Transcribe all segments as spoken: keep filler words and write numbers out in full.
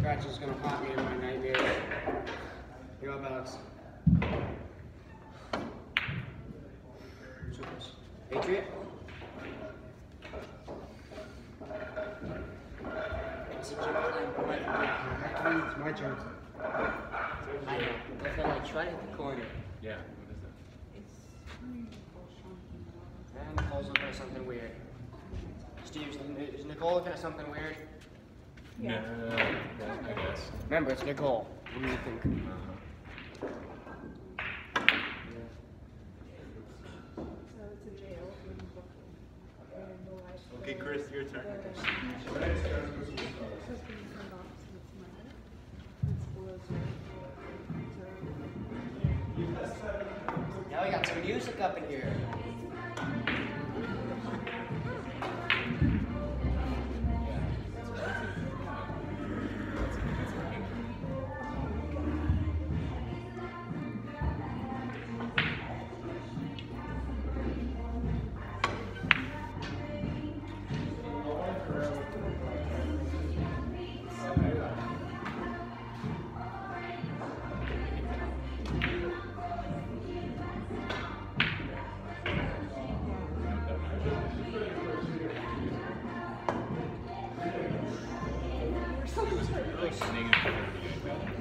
scratch is gonna haunt me in my nightmares. You're up, Alex. Supers. Patriot. It's my turn. I know. But then I tried at the corner. Yeah. What is that? And Nicole's looking at something weird. Steve, is Nicole looking at something weird? Yeah. No, well, I guess. Remember, it's Nicole. What do you think? Uh-huh. Okay, Chris, your turn. Now we got some music up in here.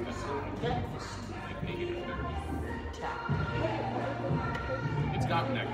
It's got neck.